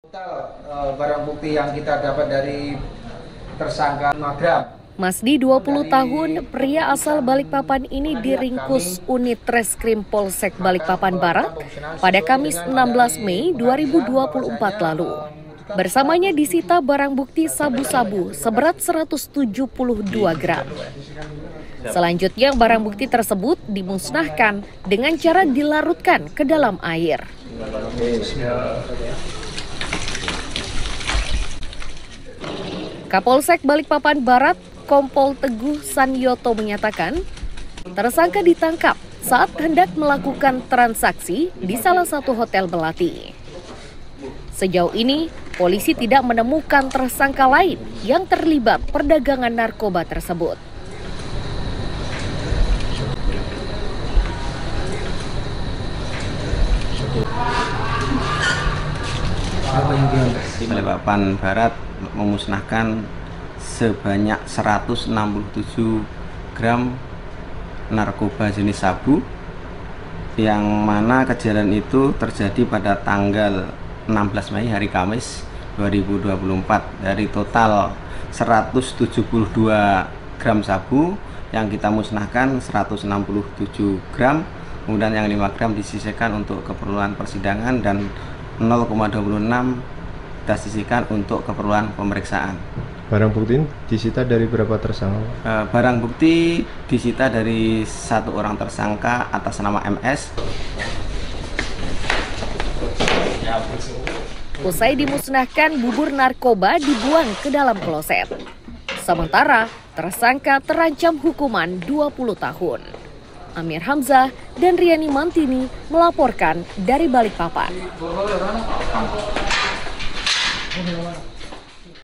Total barang bukti yang kita dapat dari tersangka 5 gram. Masdi 20 tahun, pria asal Balikpapan ini diringkus unit Reskrim Polsek Balikpapan Barat pada Kamis 16 Mei 2024 lalu. Bersamanya disita barang bukti sabu-sabu seberat 172 gram. Selanjutnya barang bukti tersebut dimusnahkan dengan cara dilarutkan ke dalam air. Kapolsek Balikpapan Barat, Kompol Teguh Sanyoto menyatakan, tersangka ditangkap saat hendak melakukan transaksi di salah satu hotel melati. Sejauh ini, polisi tidak menemukan tersangka lain yang terlibat perdagangan narkoba tersebut. Balikpapan Barat memusnahkan sebanyak 167 gram narkoba jenis sabu, yang mana kejadian itu terjadi pada tanggal 16 Mei hari Kamis 2024. Dari total 172 gram sabu yang kita musnahkan 167 gram, kemudian yang 5 gram disisihkan untuk keperluan persidangan dan 0,26 kita sisihkan untuk keperluan pemeriksaan. Barang bukti disita dari berapa tersangka? Barang bukti disita dari satu orang tersangka atas nama MS. Usai dimusnahkan, bubur narkoba dibuang ke dalam kloset. Sementara tersangka terancam hukuman 20 tahun. Amir Hamzah dan Riani Mantini melaporkan dari Balikpapan.